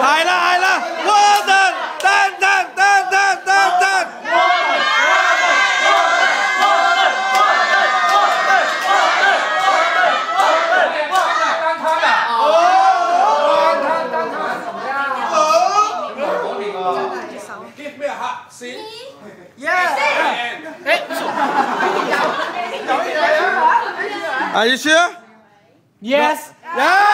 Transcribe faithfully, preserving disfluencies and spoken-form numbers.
係啦係啦 ，water， 等等等等等等。 Give me a hug, see? Yeah. Are you sure? Yes. Yeah.